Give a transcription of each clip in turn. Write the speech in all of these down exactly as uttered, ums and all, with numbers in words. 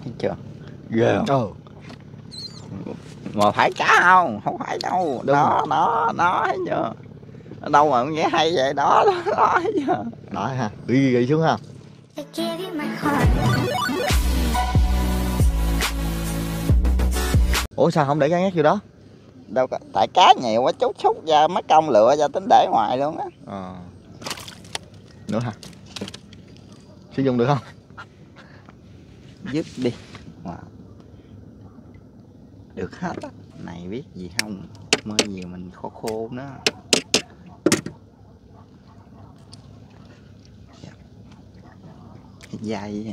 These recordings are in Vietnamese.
Thấy chưa? Ghê không? Ừ. Mà phải cá không? Không phải đâu. Đúng Nó, rồi. nó, nó, thấy chưa? Ở đâu mà nghe hay vậy? Đó, đó, đó, thấy chưa? Đó ha, ghi ghi xuống ha. Ủa sao không để cá ngát vô đó? Đâu có, tại cá nhiều quá chút xúc ra mất công lựa ra tính để ngoài luôn á. Ờ. Nữa hả? Sử dụng được không? Dứt đi. Wow. Được hết á. Này biết gì không? Mơ nhiều mình khô khô nó. Dây.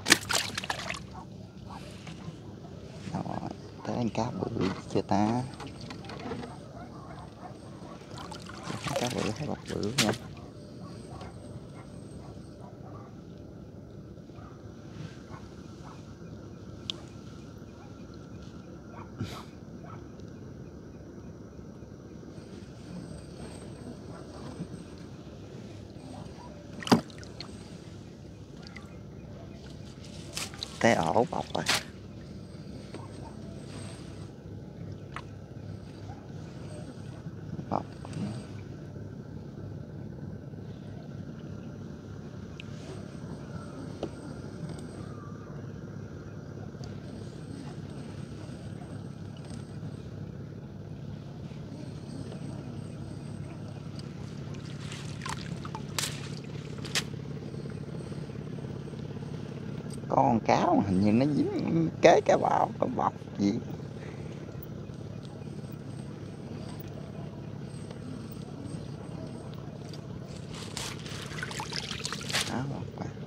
Rồi, tới ăn cá bự chưa ta? Cá bự hay bọc bự nha. Cái ổ bọc rồi. Bọc. Có con cá mà hình như nó dính kế cái bao cái bọc gì. Đó, bọc à.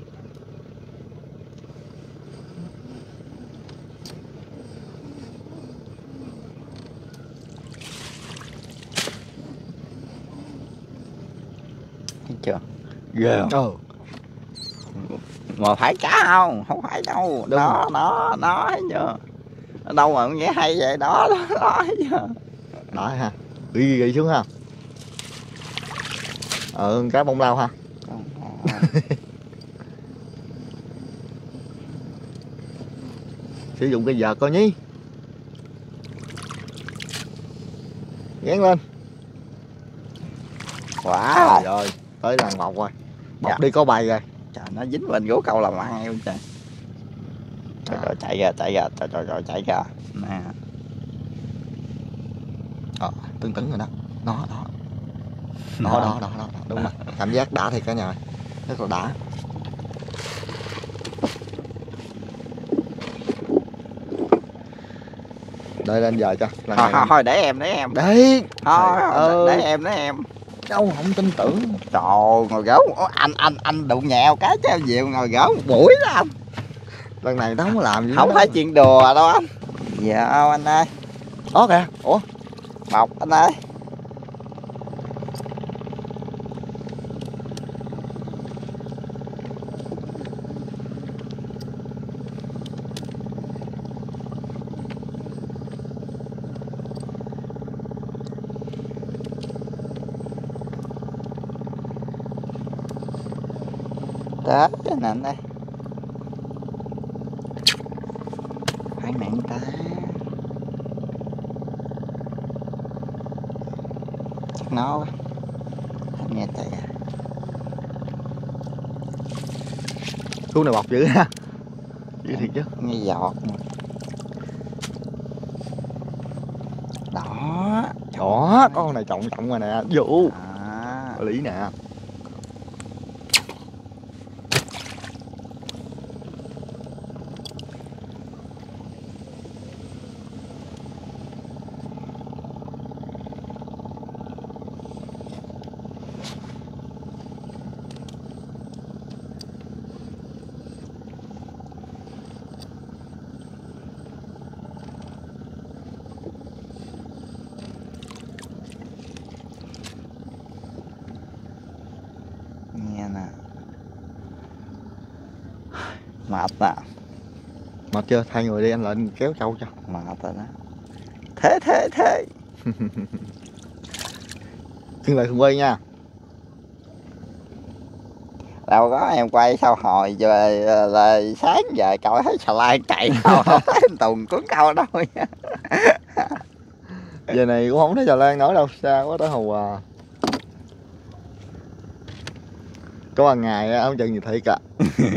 Thấy chưa? Ghê không? Ừ. Mà phải cá không? Không phải đâu. Đúng Nó, rồi. nó, nó, thấy chưa? Ở đâu mà nghe hay vậy? Đó, đó, đó, thấy chưa? Đó ha, ghi ghi xuống ha. Ờ, cá bông lau ha. Sử dụng cái vợt coi nhí. Gán lên. Wow. Rồi, rồi tới lần một rồi. Bọc Dạ. đi có bài rồi. Trời, nó dính bên gỗ câu làm ăn luôn trời. Trời, trời, chạy ra, chạy ra, trời, trời, trời, chạy ra. Nè. Ờ, tưng tứng rồi đó. Đó, đó. Đó, đó, đó, đó, đó. Đúng rồi. Cảm giác đã thiệt cả nhà. Rất là đã. Đây lên giờ cho. Lần Thôi, này thôi, thôi, để em, để em. đấy. Thôi, ờ... để em, để em. Đâu không tin tưởng. Trời, ngồi gấu. Anh, anh, anh đụng nhào cái treo diệu ngồi gấu một buổi đó anh. Lần này tao không có làm gì. Không phải chuyện đùa đâu anh. Dạ anh ơi. Đó kìa. Ủa? Bọc anh ơi. Tết cái nè anh đây. Phải nặng ta. Chắc nó quá. Anh nghe tay à. Chú này bọc dữ ha. Dữ thiệt chứ. Nghe giọt mà. Đó. Đó, có con này trọng trọng rồi nè. Vô. À. Có lý nè. Nghe nè. Mệt nè. Mệt chưa? Thay người đi anh lên kéo trâu cho. Mệt rồi đó. Thế thế thế. Dừng lại không quay nha. đâu có em quay sao hồi giờ là sáng giờ coi thấy xà lan chạy đâu không thấy anh Tùng cuốn câu đâu. Giờ này cũng không thấy xà lan nữa đâu, xa quá tới Hồ à. Có ban ngày á, ông chừng gì thiệt à.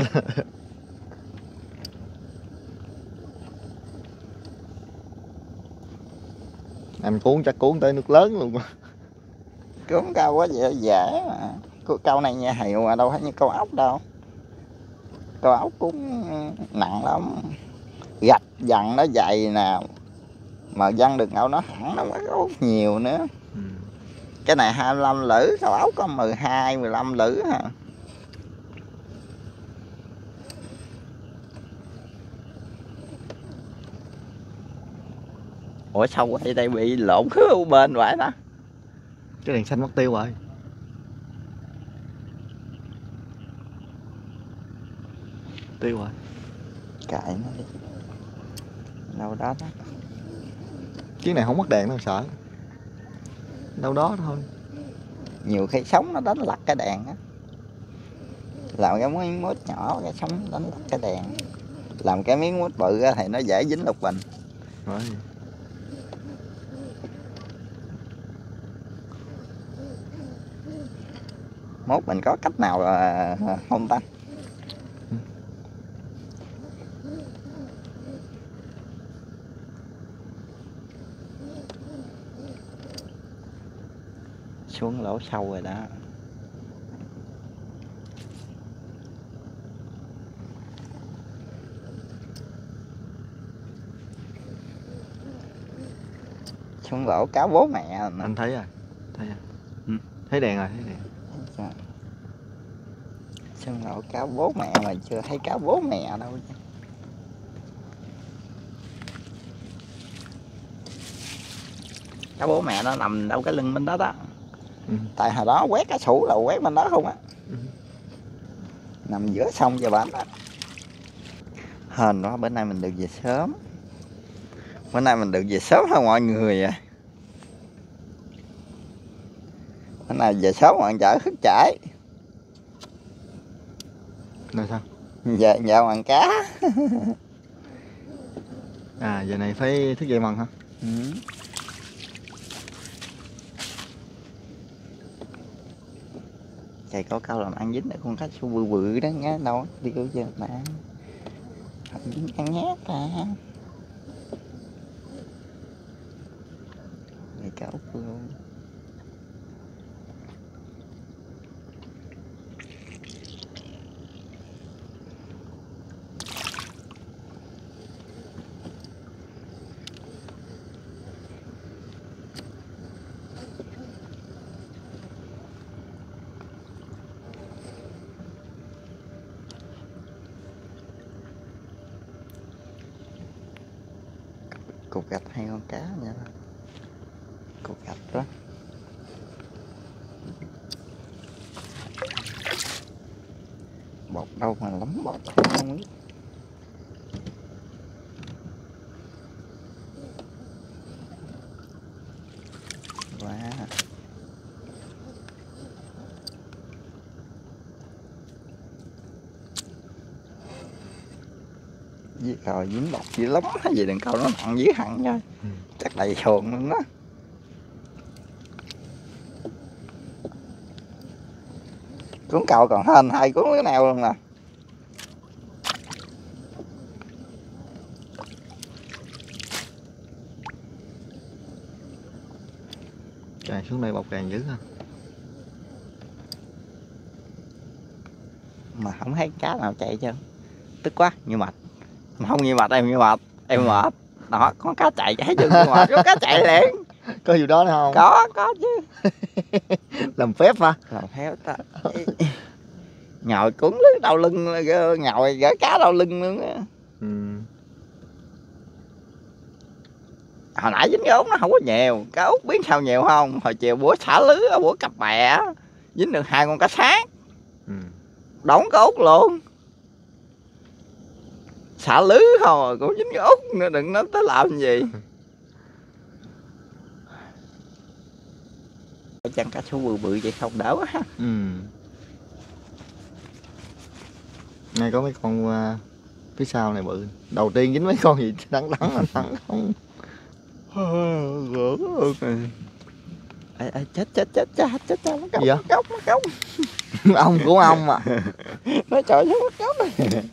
Em cuốn chắc cuốn tới nước lớn luôn. Cuốn câu quá dễ dễ mà. Câu này nha hiệu mà đâu phải như câu ốc đâu. Câu ốc cuốn nặng lắm. Gạch dằn nó dày nè, mà văng được ngậu nó hẳn nó mới có nhiều nữa. Ừ. Cái này hai mươi lăm lữ, câu ốc có mười hai, mười lăm lữ ha. Ủa sao quay đây bị lộn khứa bên vậy đó? Cái đèn xanh mất tiêu rồi. Tiêu rồi. Kệ nó đi. Đâu đó đó. Chiếc này không mất đèn đâu sợ. Đâu đó thôi. Nhiều khi sóng nó đánh lật cái đèn á. Làm cái miếng mút nhỏ cái sóng đánh lật cái đèn. Làm cái miếng mút bự thì nó dễ dính lục bình. Rồi. Mốt mình có cách nào không ta? Ừ. Xuống lỗ sâu rồi đó. Xuống lỗ cáo bố mẹ. Anh thấy rồi. Thấy rồi. Ừ. Thấy đèn rồi, thấy đèn. Xuống lỗ cáo bố mẹ mà chưa thấy cáo bố mẹ đâu chứ. Cáo bố mẹ nó nằm đâu cái lưng bên đó đó. Ừ. Tại hồi đó quét cái sủ là quét bên đó không á. Ừ. Nằm giữa sông và bến đó. Hên quá bữa nay mình được về sớm. Bữa nay mình được về sớm hơn mọi người à. Bữa nay về sớm mọi chợ thức trễ. Rồi sao? Giờ giờ bằng cá. À giờ này phải thức dậy mần hả? Ừ. Trời có câu làm ăn dính để con cá su bự bự đó nghe đâu đi cứu chưa mà ăn dính ăn nhát à. Đây cá út luôn. Cục gạch hay con cá nha. Cục gạch đó. Bọt đâu mà lắm bọt không biết. Wow. Với rồi dính bọt dữ lắm vậy đừng câu nó nặng dữ hẳn nha. Ừ. Chắc đầy xuồng luôn đó. Cuốn cầu còn hên hai cuốn cái nào luôn nè. Trời xuống đây bọc càng dữ ha. Mà không thấy cá nào chạy chứ. Tức quá như mệt. Không như mệt em như mệt. Em mệt. Đó có cá chạy chạy chứ như mệt. Có cá chạy liền. Có gì đó nữa không? Có có chứ. Làm phép hả? Làm phép ta. Ngồi cuốn lưới đau lưng, ngồi gỡ cá đau lưng luôn á. Ừ. Hồi nãy dính cái út nó không có nhiều. Cá út biết sao nhiều không? Hồi chiều bữa xả lưới, bữa cặp bè dính được hai con cá sát. Ừ. Đóng cái út luôn. Xả lưới thôi cũng dính cái út nữa, đừng nói tới làm gì. Chân cá số bự bự vậy không đỡ quá ha. Ừ. Này có mấy con uh, phía sau này bự. Đầu tiên dính mấy con gì đắng đắng anh thắng không. Ê, ê, chết chết chết chết chết chết nó cốc, Gì vậy? nó cốc nó cốc. Ông của ông mà. Nó trời xuống nó cốc.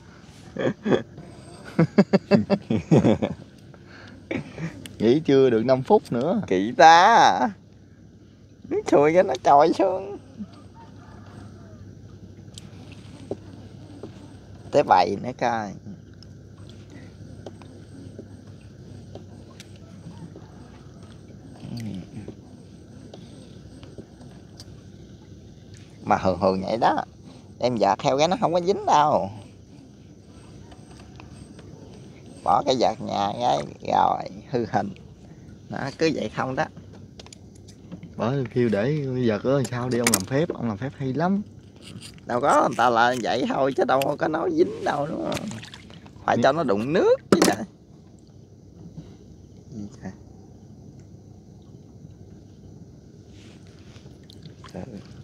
Nghỉ chưa được năm phút nữa. Kỹ ta. Nước xui cái nó trồi xuống. Tới bậy nữa coi. Mà hường hường vậy đó, em vợt theo cái nó không có dính đâu. Bỏ cái vợt nhà cái rồi hư hình. Đó, cứ vậy không đó. Bỏ kêu để giờ có sao đi, ông làm phép, ông làm phép hay lắm. Đâu có, người ta là vậy thôi chứ đâu có nói dính đâu, đúng không? Phải cho nó đụng nước chứ trời. Gì trời. Trời.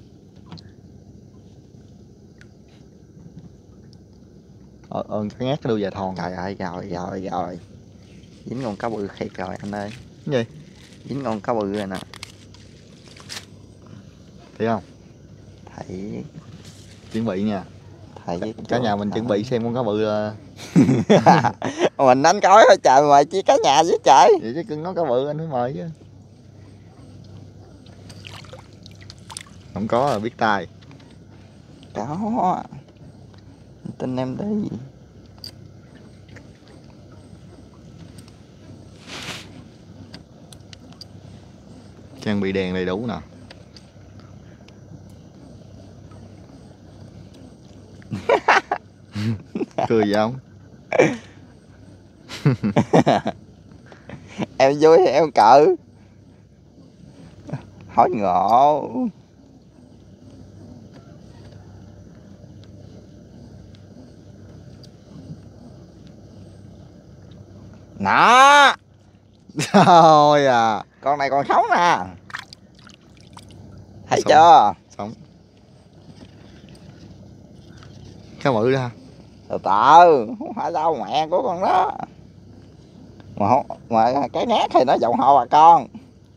Ờ, ơn cái ngát cái đuôi dài thòn. Trời ơi, rồi rồi rồi. Dính con cá bự thiệt rồi anh ơi. Cái gì? Dính con cá bự rồi nè. Thấy không? Thầy Chuẩn bị nha. thầy với Cả nhà mình chuẩn bị xem con cá bự là... mình đánh cối thôi trời, mời chi cả nhà với trời. Vậy chứ cưng nó cá bự anh phải mời chứ. Không có là biết tay. Có. Tin em đi. Trang bị đèn đầy đủ nè. Cười gì không? Em vui thì em cỡ. Hỏi ngộ. Nè. Thôi à. Con này còn sống nè. Thấy Sống. chưa? Sống. Cá bự ra. Từ từ, không phải đâu mẹ của con đó. Mà không, mà cái nét thì nó dòng họ bà con.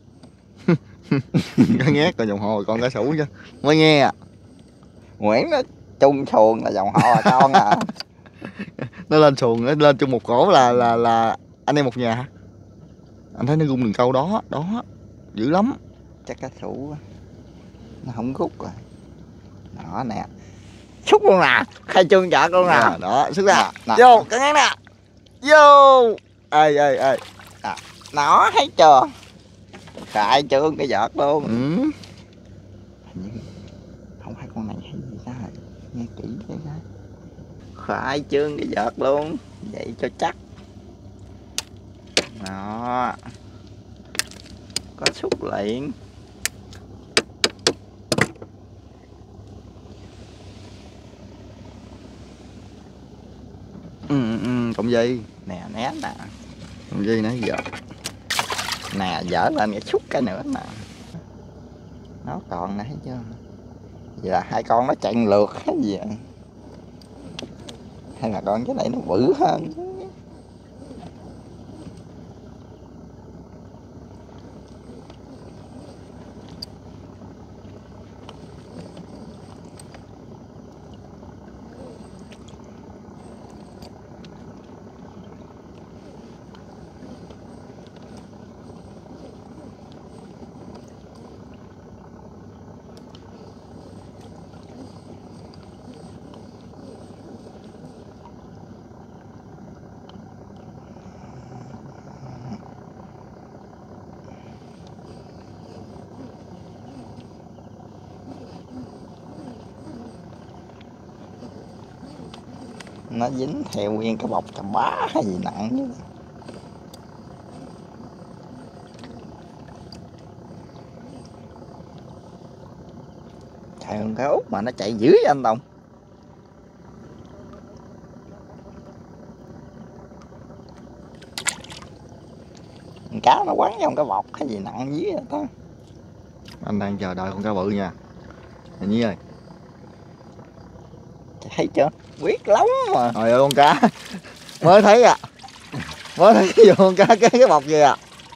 Cá ngát còn dòng họ con cá sấu chứ. Mới nghe à. Nguyễn nó chung xuồng là dòng họ bà con à. Nó lên xuồng, nó lên chung một cổ là là là anh em một nhà hả? Anh thấy nó gung đường câu đó, đó. Dữ lắm. Chắc cá sấu nó không rút rồi. Đó nè. Xúc luôn nè, khai trương chợ luôn nè. Đó, đó xuất ra. Nè. Vô, cá ngát nè. Vô. Ê ê ê. Nó thấy chưa? Khai trương cái giọt luôn. Ừ. Không phải con này hay gì đó. Nghe kỹ cái đó. Khai trương cái giọt luôn. Vậy cho chắc. Đó. Có xúc liền. Ừ, ừ, cộng dây. Nè né nè. Cộng dây nãy giờ. Nè dở lên cái xúc cái nữa nè. Nó còn nè thấy chưa? Vậy là hai con nó chạy lượt hay gì vậy? Hay là con cái này nó bự hơn? Nó dính theo nguyên cái bọc chà bá hay gì nặng chứ. Trời ơi, cái út mà nó chạy dữ vậy anh Đồng. Cá nó quắn trong cái bọc hay gì nặng dữ vậy ta. Anh đang chờ đợi con cá bự nha. Anh Nhi ơi. thấy chưa, quyết lắm mà. Trời ơi con cá mới thấy à, mới thấy cái con cá cái cái bọc gì à.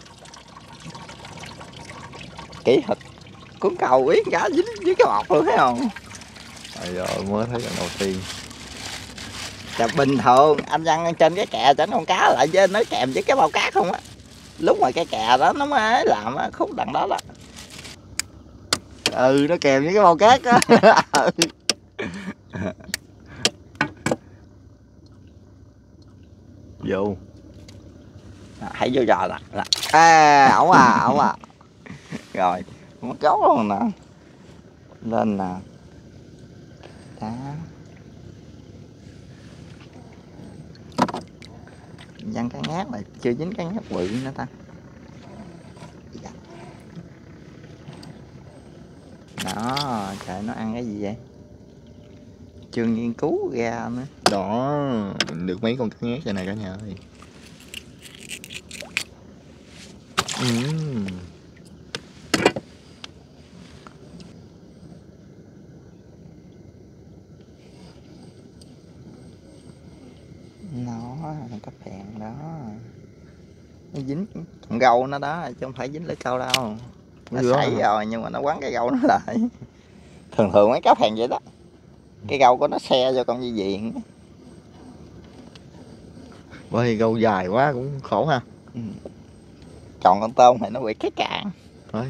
Kỹ thuật cuốn cầu quyết cá dính với cái bọc luôn thấy không. Trời ơi mới thấy lần đầu tiên. Chà, bình thường anh văng trên cái kè cho con cá lại với nó kèm với cái bao cát không á, lúc mà cái kè đó nó mới làm á, khúc đằng đó đó. Ừ nó kèm với cái bao cát á. Vô À, hãy vô giò là, là. à ổng à ổng à. Rồi mất gốc luôn nè, lên nè đó. Văng cái ngát mà chưa dính cái ngát bự nữa ta. Đó trời, nó ăn cái gì vậy, chưa nghiên cứu ra nữa. Đó được mấy con cá ngát vậy này cả nhà ơi. Uhm. Nó cái phèn đó, nó dính con gâu nó đó chứ không phải dính lưỡi câu đâu. Nó sảy rồi nhưng mà nó quấn cái gâu nó lại. Thường thường mấy cá phèn vậy đó, cái gâu của nó xe vô con dây chuyền. Bởi gâu dài quá cũng khổ ha. Ừ. Còn con tôm thì nó bị cái cạn. Đấy.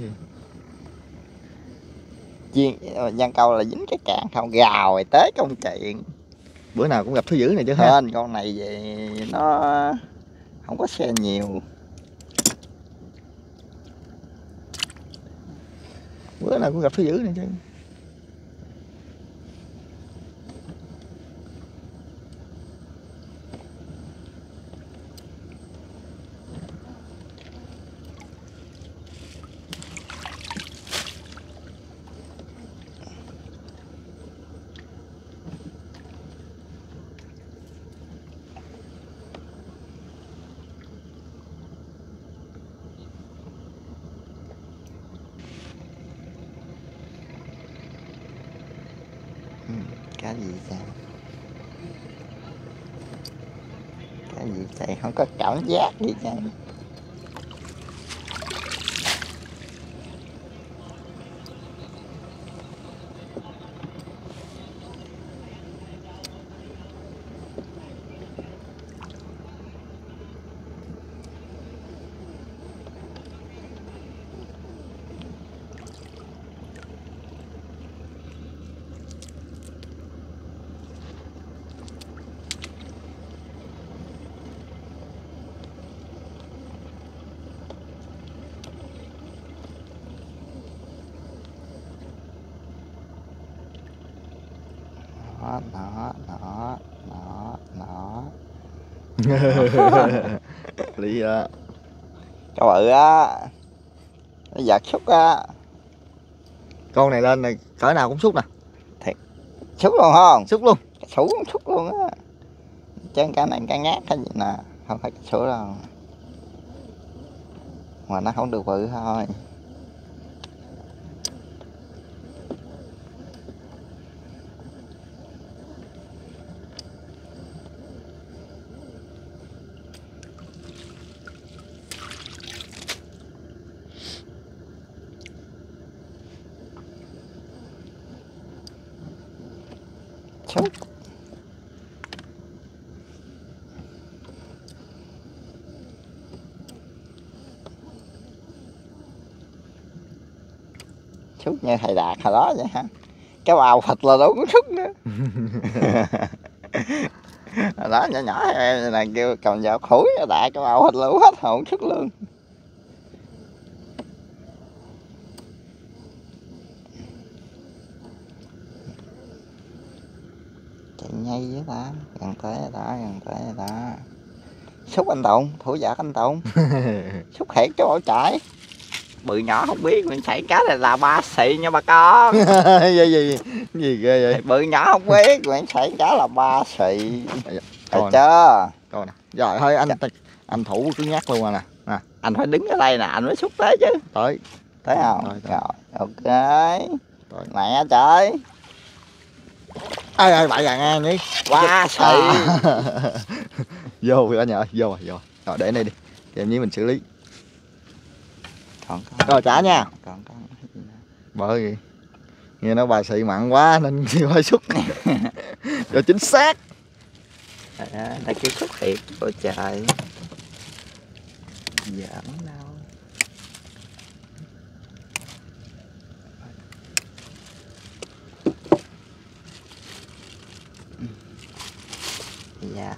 Chiên văng câu là dính cái cạn không, gào rồi tới công chuyện. Bữa nào cũng gặp thứ dữ này chứ ha. Nên con này vậy nó không có xe nhiều. Bữa nào cũng gặp thứ dữ này chứ. Cá gì vậy? Cá gì vậy? Không có cảm giác gì vậy? Nó nó nó nó nó Lý á. cá bự á, nó giật xúc á. Con này lên này cỡ nào cũng xúc nè. Thiệt xúc luôn không? Xúc luôn. Sủ xúc luôn á. Chứ cá này cá ngát hay gì nè, không phải sủ đâu. Mà nó không được bự thôi. Xúc. Xúc như thầy Đạt hồi đó vậy hả? Cái bào thịt là đâu có xúc nữa. Hồi đó nhỏ nhỏ em là kêu cầm dao khủi đại cái bào thịt lũ hết hồn xúc luôn. Chạy nhây với ta, gần tới rồi đó, gần tới rồi đó. Xúc anh Tụng, thủ giặc anh Tụng. Xúc thiệt chứ bộ chạy. Bự nhỏ không biết, mình chạy cá này là ba xị nha bà con. gì gì gì ghê vậy. Bự nhỏ không biết, mình chạy cá là ba xị. Rồi Coi chưa? Coi nè. Rồi thôi anh anh thủ cứ nhắc luôn rồi nè. Nè. Anh phải đứng ở đây nè, anh mới xúc tới chứ. Tới. Tới không? Tới, tới. Rồi, ok. Tới. Mẹ trời. ai ai bậy à nghe nhỉ. Quá xị. Vô cả nhà ơi, vô rồi, vô rồi, để đây đi để em nhí mình xử lý. Còn con. Rồi trả nha. Còn con. Bởi vì nghe nó bài xị mặn quá nên hơi xúc. Cho chính xác. À, ta kêu xuất hiện ôi trời. Giỡn đâu. Dạ.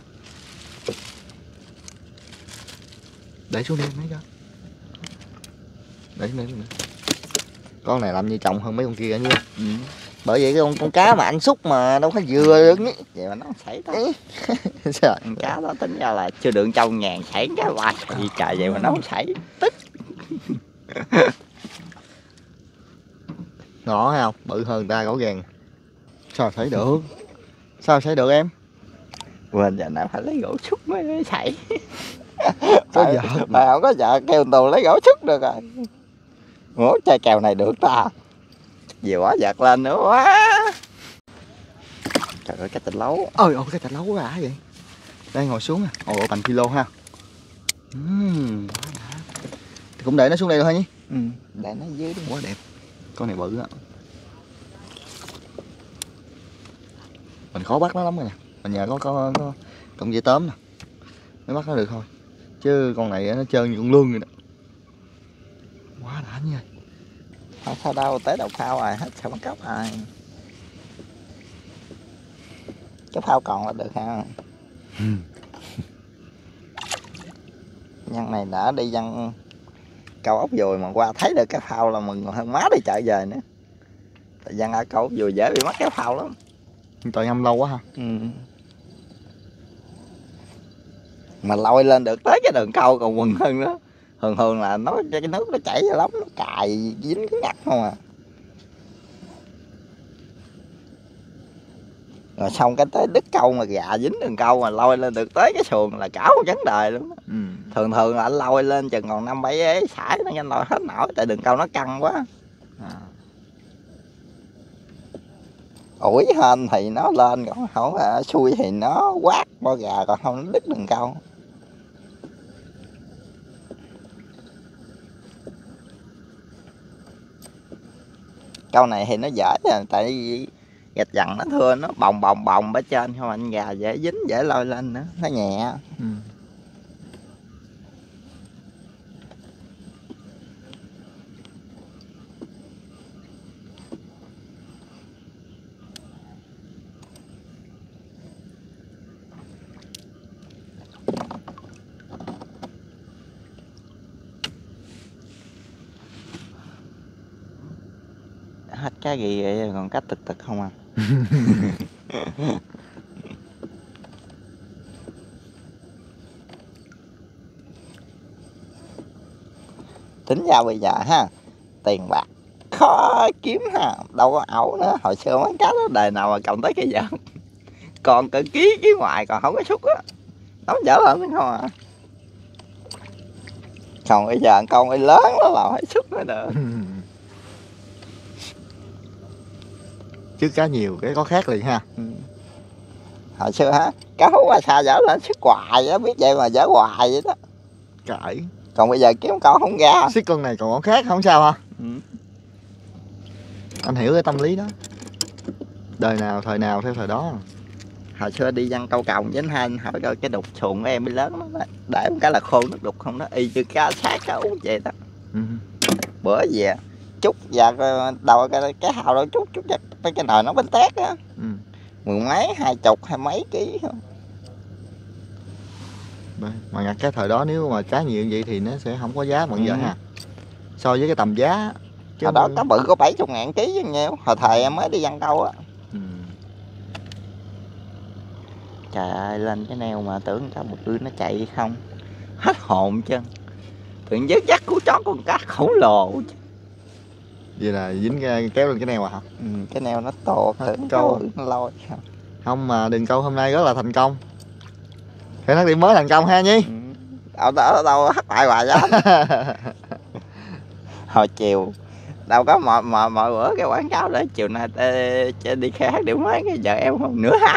Để xuống đi mấy con. Để xuống đi, con này làm như trọng hơn mấy con kia nha. Ừ. Bởi vậy cái con con cá mà anh xúc mà đâu phải vừa được nhé. Vậy mà nó không xảy ta. Sao? Con cá đó tính ra là chưa được trong ngàn xảy cá ba gì trời, vậy mà nó không xảy. Tức. Ngỏ thấy không? Bự hơn ta gỗ gàng. Sao thấy được? Sao thấy được em? Quên giờ nào phải lấy gỗ xúc mới xảy. Có Phải- vợ phải không có vợ kêu tù lấy gỗ xúc được rồi. Ngố chai kèo này được ta. Nhiều quá giật lên nữa quá. Trời ơi cái tình lấu. Ôi ôi cái thạch lấu quá vậy. Đây ngồi xuống nè. Ồ bằng kilo ha. Uhm, quá đã. Thì cũng để nó xuống đây thôi nhé. Ừ, để nó dưới đi. Quá đẹp. Con này bự á. Mình khó bắt nó lắm rồi nè. Mình nhờ có có có cọng dây tóm nè mới bắt nó được thôi. Chứ con này nó trơn như con lươn vậy đó. Quá đã nha. Không sao đâu, tới đầu phao rồi, hết sao bắt cóc rồi. Cái phao còn là được ha. Ừ. Nhân này đã đi dân câu ốc dùi mà qua thấy được cái phao là mừng hơn má đi chợ về nữa. Tại dân ở câu ốc dùi dễ bị mắc cái phao lắm. Tội ngâm lâu quá ha. Ừ. Mà lôi lên được tới cái đường câu còn quần hơn nữa. Thường thường là nó cái nước nó chảy ra lắm, nó cài dính cái ngặt không à. Rồi xong cái tới đứt câu mà gà dính đường câu mà lôi lên được tới cái xuồng là cả một vấn đề luôn đó. Ừ. Thường thường là anh lôi lên chừng còn năm bảy ế sải nó nhanh lôi hết nổi tại đường câu nó căng quá. À. Ủi hên thì nó lên, còn không là xui thì nó quát bo gà, còn không nó đứt đường câu. Câu này thì nó dễ rồi, tại vì gạch dằn nó thưa, nó bồng bồng bồng ở trên không, anh gà dễ dính dễ lôi lên nữa, nó nhẹ. Ừ. Hết cái gì vậy, còn cách tực tực không à. Tính ra bây giờ ha, tiền bạc khó kiếm ha, đâu có ẩu nữa. Hồi xưa mấy cá đó đời nào mà cầm tới cái vợt còn cỡ ký ký ngoài còn không có xúc á, đóng dở lên đúng không à. Còn bây giờ con ấy lớn nó là phải xúc mới được. Chứ cá nhiều cái có khác liền ha. Ừ. Hồi xưa hả, cá hú qua xa dở lên xúc hoài á, biết vậy mà dở hoài vậy đó. Cãi. Còn bây giờ kiếm con không ra. Xích con này còn có khác không sao ha. Ừ. Anh hiểu cái tâm lý đó. Đời nào thời nào theo thời đó. Hồi xưa đi dân câu còng với anh hai, anh hỏi coi cái đục xuồng của em mới lớn lắm đó. Để một cái là khô nước đục không đó, y như cá sát cá uống vậy đó. Ừ. Bữa về chút và đầu cái cái hào đó chút chút cái cái nồi nó bánh tét á. Ừ. Mười mấy hai chục hai mấy ký không. Mà ngặt cái thời đó nếu mà cá nhiều như vậy thì nó sẽ không có giá bằng Ừ. giờ ha. So với cái tầm giá. Hồi đó cá bự có bảy mươi ngàn ký chứ nhiêu. Hồi thời em mới đi dân câu á. Ừ. Trời ơi, lên cái neo mà tưởng cá bự nó chạy không. Hết hồn chứ. Tưởng dứt dắt cú chó con cá khổng lồ chứ. Vậy là dính cái, kéo lên cái neo à hả? Ừ, cái neo nó to, tưởng Câu. câu bự nó lôi. Không mà đường câu hôm nay rất là thành công. Phải nói điểm mới thành công ha Nhi. Ừ. Ở đó đâu hất lại hoài đó. Hồi chiều đâu có mọi mọi mọi bữa cái quảng cáo đó chiều nay tê, tê đi khai thác điểm mới cái vợ em không nữa hả.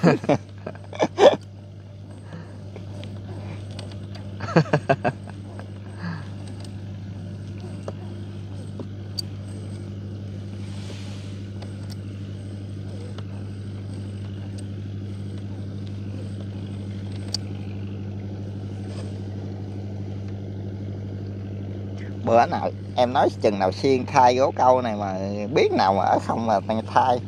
Bữa nào em nói chừng nào xiên thay gỗ câu này mà biết nào mà ở không mà thay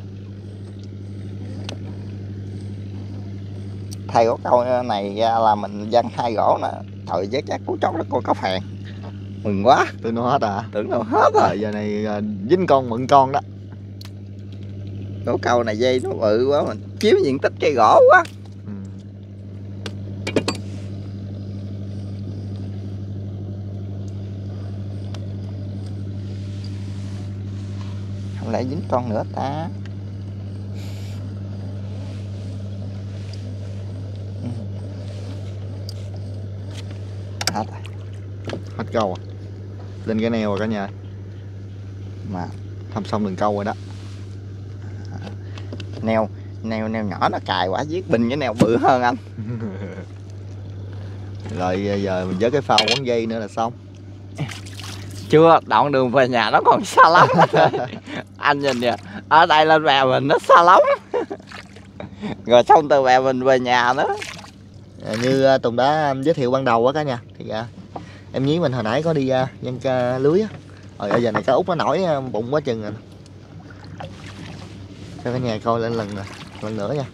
thay gỗ câu này ra là mình văng hai gỗ nè. Trời chắc chắc cú chót đó con cá phèn mừng quá, Tưởng nó hết à? tưởng đâu hết rồi. Rồi giờ này à, dính con mượn con đó. Gỗ câu này dây nó bự quá, mình chiếm diện tích cây gỗ quá. Ừ. Không lẽ dính con nữa ta. Ừ. Hết rồi. Hết câu à? Lên cái neo rồi cả nhà. Mà Thăm xong đường câu rồi đó. neo neo neo nhỏ nó cài quả giết bình cái neo bự hơn anh. Rồi giờ mình vớt cái phao quấn dây nữa là xong. Chưa, đoạn đường về nhà nó còn xa lắm. Anh nhìn kìa, ở đây lên bè mình nó xa lắm. Rồi xong từ bè mình về nhà nữa. À, như Tùng đã giới thiệu ban đầu á cả nhà, thì à, em nhí mình hồi nãy có đi uh, văng ca lưới á. Rồi ở giờ này cá út nó nổi uh, bụng quá chừng rồi. Cho cả nhà coi lên lần nè, lần nữa nha.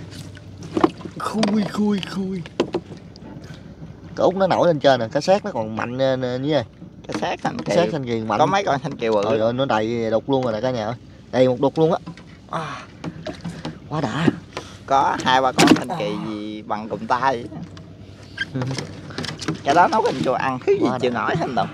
Khui khui khui. Cá út nó nổi lên trên nè, cá xác nó còn mạnh như vậy. Cái xác thanh Cá kỳ, xác thanh kỳ mạnh. có mấy con thanh kiều bự. Rồi, rồi nó đầy đục luôn rồi nè cả nhà ơi. Đầy một đục luôn á. À, quá đã. Có hai ba con thanh kỳ gì bằng cụm tay. Cái đó nấu canh chua ăn thứ gì chưa nổi anh Đồng.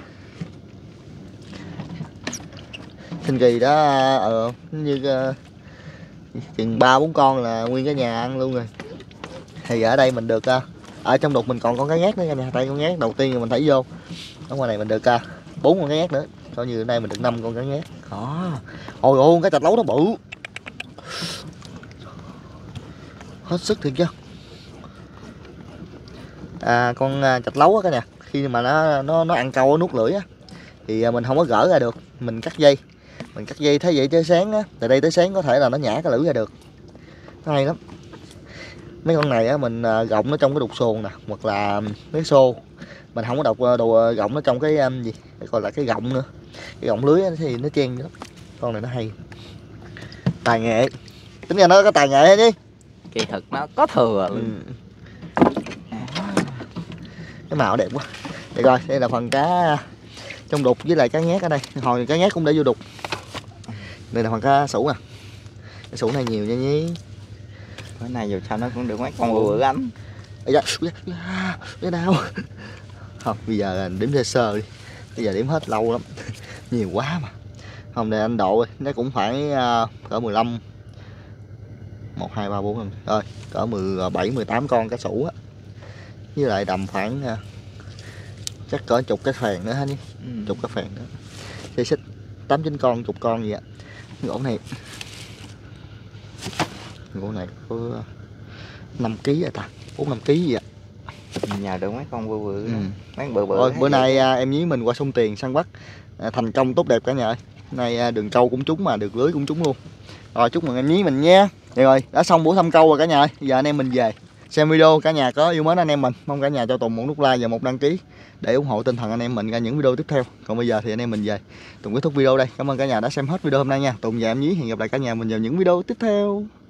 Thanh kỳ đó ờ, như uh, chừng ba bốn con là nguyên cái nhà ăn luôn rồi. Thì ở đây mình được uh, ở trong đục mình còn con cá ngát nữa cả nhà. Đây con ngát đầu tiên mình thấy vô. Ở ngoài này mình được bốn uh, con cá ngát nữa. Coi như ở đây mình được năm con cá ngát. Đó. Ôi ôi cái chạch lấu nó bự. Hết sức thiệt chứ. À, con chạch lấu á cả nhà, khi mà nó nó nó ăn câu nó nuốt lưỡi á thì mình không có gỡ ra được, mình cắt dây. Mình cắt dây thấy vậy tới sáng á, từ đây tới sáng có thể là nó nhả cái lưỡi ra được. Nó hay lắm. Mấy con này á mình gọng nó trong cái đục xuồng nè, hoặc là cái xô. Mình không có đục đồ gọng nó trong cái um, gì, gọi là cái gọng nữa. Cái gọng lưới thì nó chen lắm. Con này nó hay. Tài nghệ. Tính ra nó có tài nghệ chứ. Kỳ thực nó có thừa. Ừ. Cái màu đẹp quá. Đây coi, đây là phần cá trong đục với lại cá nhát ở đây. Hồi cá nhát cũng để vô đục. Đây là phần cá sủ nè. Cái sủ này nhiều nha nhí. Bữa nay dù sao nó cũng được mấy con bự bự anh. Ây da, cái đau. Không, bây giờ đếm sơ sơ đi. Bây giờ đếm hết lâu lắm. Nhiều quá mà. Không, để anh độ nó cũng phải uh, cỡ mười lăm. một, hai, ba, bốn, năm. Rồi, cỡ mười bảy, mười tám con cá sủ á. Với lại đầm khoảng uh, chắc cỡ chục cái phèn nữa ha nhé. Ừ. Chục cái phèn nữa. Xây xích tám chín con, chục con gì ạ. Gỗ này Gỗ này có năm ký rồi ta, bốn năm ký gì ạ. Nhờ được mấy con bự bự. Ừ. Mấy con bự bự. Rồi, bữa nay à, em nhí mình qua sông Tiền săn bắt à, thành công tốt đẹp cả nhà ơi. Nay à, đường câu cũng trúng mà được lưới cũng trúng luôn. Rồi chúc mừng em nhí mình nha. Vậy rồi, đã xong buổi thăm câu rồi cả nhà ơi. Giờ anh em mình về. Xem video cả nhà có yêu mến anh em mình, mong cả nhà cho Tùng một nút like và một đăng ký để ủng hộ tinh thần anh em mình ra những video tiếp theo. Còn bây giờ thì anh em mình về. Tùng kết thúc video đây. Cảm ơn cả nhà đã xem hết video hôm nay nha. Tùng và em nhí hẹn gặp lại cả nhà mình vào những video tiếp theo.